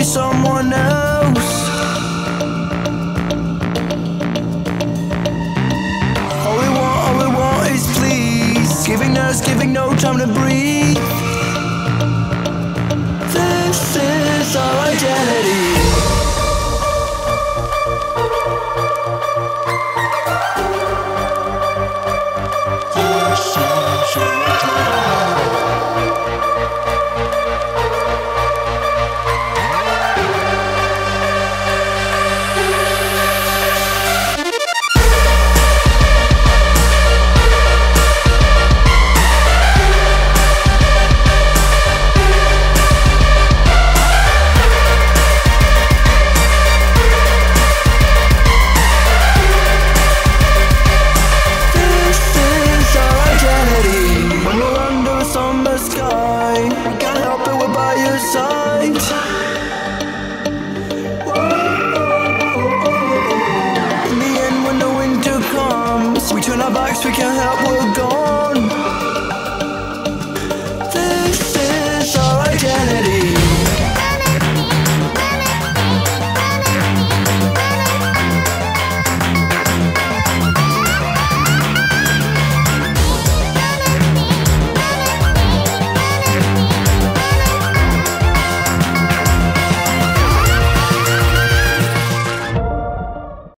someone else. All we want is please. Giving no time to breathe. This is our identity. We turn our backs, we can't help, we're gone.